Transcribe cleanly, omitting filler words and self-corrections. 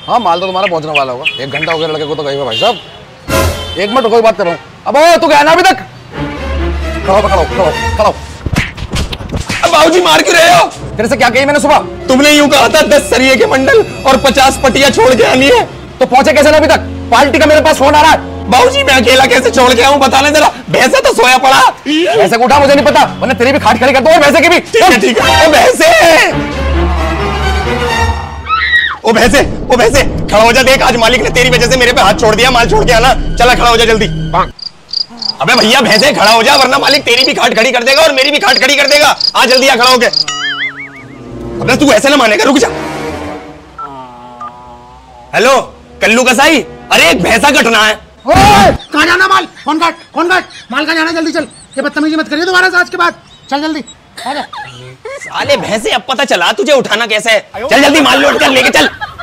हाँ माल तो तुम्हारा पहुंचने वाला होगा, 1 घंटा हो गया लड़के को तो गए हुए भाई साहब। 1 मिनट रुको, बात कर रहा हूँ। अब तू गया ना अभी तक? खड़ो। अब बाबूजी मार क्यों रहे हो? तेरे से क्या कही मैंने सुबह? तुमने यूं कहा था 10 सरिये के मंडल और 50 पटिया छोड़ के आनी है। तो पहुंचे कैसे ना अभी तक? पार्टी का मेरे पास फोन आ रहा है। बाबूजी मैं अकेला कैसे छोड़ के आऊं, बता ले जरा। भैंसा तो सोया पड़ा। भैंसे को उठा, मुझे नहीं पता, वरना तेरी भी खाट खड़ी कर दो, भैंसे की भी। ठीक है। ओ भैंसे खड़ा हो जा, देख आज मालिक ने तेरी वजह से मेरे पे हाथ छोड़ दिया, माल छोड़ के आना। चला खड़ा हो जा जल्दी। अबे भैया भैंसे खड़ा हो जा, वरना मालिक तेरी भी खाट खड़ी कर देगा और मेरी भी खाट खड़ी कर देगा। आ जल्दी आ खड़ा हो के। अबे तू ऐसे ना मानेगा, रुक जा। हेलो कल्लू कसाई, अरे एक भैंसा कटना है। कहाँ जाना? माल कौन काट माल कहाँ जाना? जल्दी चल, ये बदतमीजी मत करिए दोबारा से आज के बाद। चल जल्दी आजा। साले भैंसे अब पता चला तुझे उठाना कैसे है। चल जल्दी माल लोड कर लेके चल।